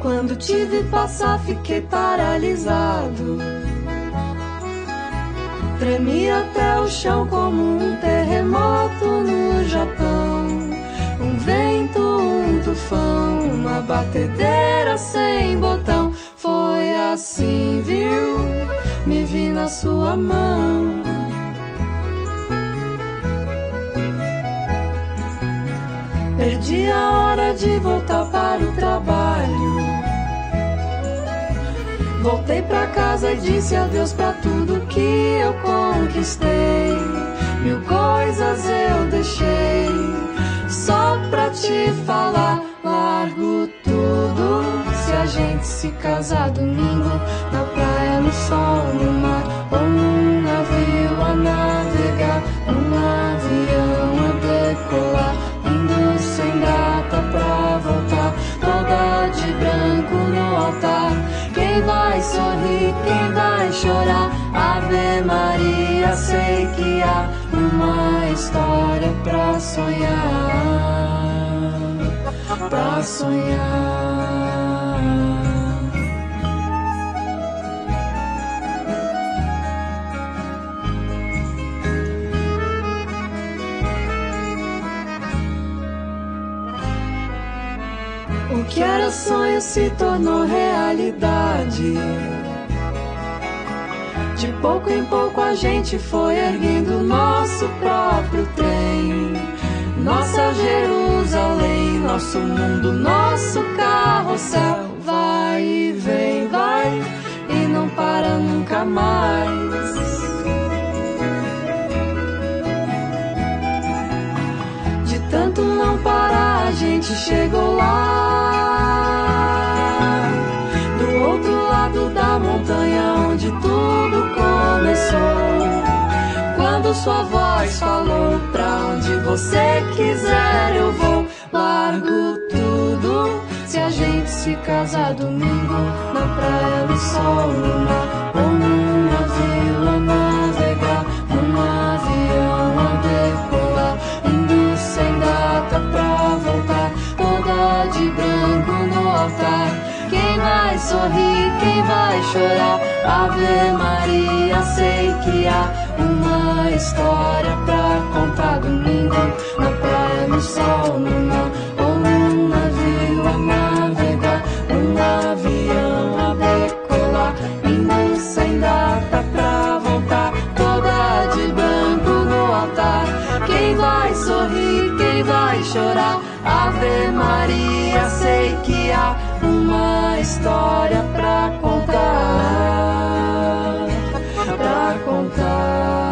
Quando te vi passar, fiquei paralisado. Tremi até o chão como um terremoto no Japão. Um vento, um tufão, uma batedeira sem botão. Foi assim, viu? Me vi na sua mão. Perdi a hora de voltar para o trabalho. Voltei pra casa e disse adeus pra tudo que eu conquistei. Mil coisas eu deixei só pra te falar. Largo tudo se a gente se casar domingo. Na praia, no sol, no mar, ou num navio a navegar. Um avião a decolar, indo sem data pra voltar. Toda de branco no altar. Quem vai sorrir, quem vai chorar? Ave Maria, sei que há uma história pra sonhar, pra sonhar. O que era sonho se tornou realidade. De pouco em pouco a gente foi erguendo nosso próprio trem. Nossa Jerusalém, nosso mundo, nosso carrossel. Vai e vem, vai e não para nunca mais. De tanto não parar a gente chegou lá, do outro lado da montanha onde tudo começou. Quando sua voz falou, pra onde você quiser eu vou. Largo tudo se a gente se casar domingo. Na praia, no sol, no mar, ou num navio a navegar. Um avião a decolar, indo sem data pra voltar. Toda de branco no altar. Quem vai sorrir, quem vai chorar? Ave Maria, sei que há uma história pra contar domingo. Na praia, no sol, no mar, ou num navio a navegar. Um avião a decolar, indo sem data pra voltar. Toda de branco no altar. Quem vai sorrir, quem vai chorar? Ave Maria, sei que há uma história pra contar, pra contar.